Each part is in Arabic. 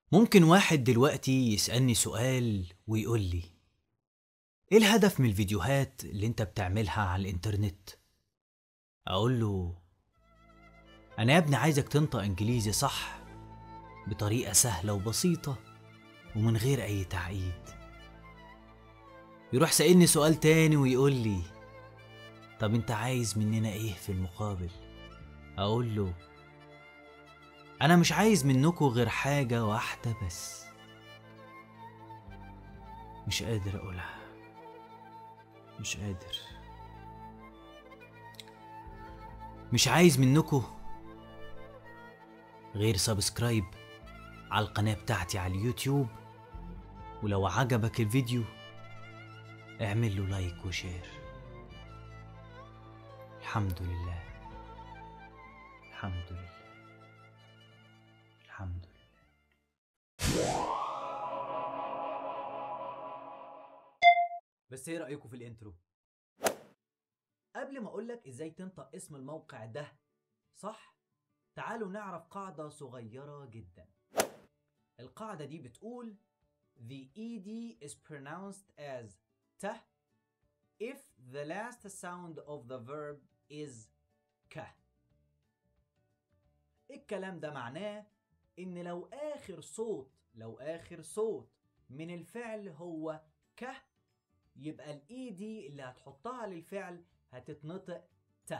ممكن واحد دلوقتي يسألني سؤال ويقول لي: ايه الهدف من الفيديوهات اللي انت بتعملها على الانترنت؟ اقول له: انا يا ابني عايزك تنطق انجليزي صح، بطريقة سهلة وبسيطة ومن غير اي تعقيد. يروح سألني سؤال تاني ويقول لي: طب انت عايز مننا ايه في المقابل؟ اقول له: انا مش عايز منكم غير حاجة واحدة بس. مش قادر اقولها، مش قادر. مش عايز منكم غير سبسكرايب على القناة بتاعتي على اليوتيوب، ولو عجبك الفيديو اعمل له لايك وشير. الحمد لله، الحمد لله، الحمد لله. بس ايه رأيكم في الانترو؟ قبل ما اقولك ازاي تنطق اسم الموقع ده صح، تعالوا نعرف قاعدة صغيرة جدا. القاعدة دي بتقول The ED is pronounced as ت if the last sound of the verb is ك. الكلام ده معناه ان لو اخر صوت من الفعل هو ك، يبقى الاي دي اللي هتحطها للفعل هتتنطق ت.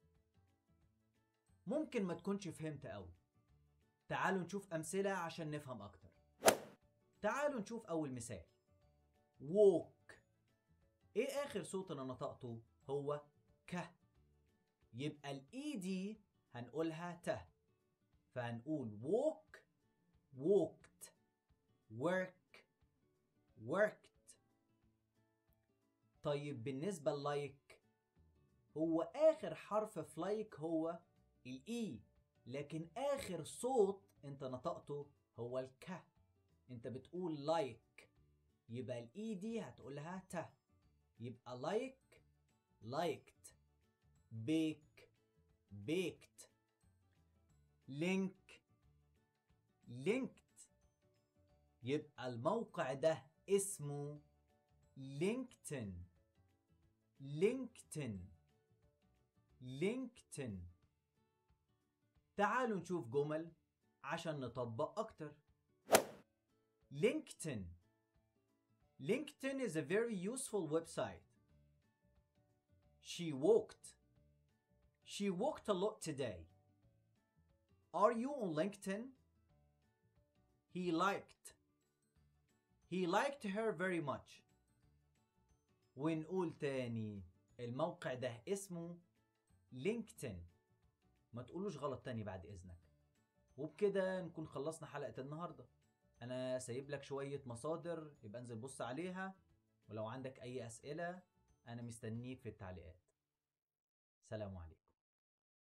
ممكن ما تكونش فهمت قوي، تعالوا نشوف امثلة عشان نفهم اكتر. تعالوا نشوف اول مثال: walk. ايه اخر صوت انا نطقته؟ هو ك، يبقى الاي دي هنقولها ت، فهنقول walk walked work worked. طيب بالنسبة للايك، هو آخر حرف في لايك هو الإي، لكن آخر صوت أنت نطقته هو الك. أنت بتقول لايك، يبقى الإي دي هتقولها ت، يبقى لايك liked bake baked link linked. يبقى الموقع ده اسمه لينكدين. لينكدين لينكدين. تعالوا نشوف جمل عشان نطبق أكتر. LinkedIn. LinkedIn is a very useful website. She walked. She walked a lot today. Are you on LinkedIn? He liked. He liked her very much. ونقول تاني الموقع ده اسمه لينكدين. ما تقولوش غلط تاني بعد إذنك. وبكده نكون خلصنا حلقة النهاردة. أنا سايب لك شوية مصادر، يبقى انزل بص عليها، ولو عندك أي أسئلة أنا مستنيك في التعليقات. سلام عليكم.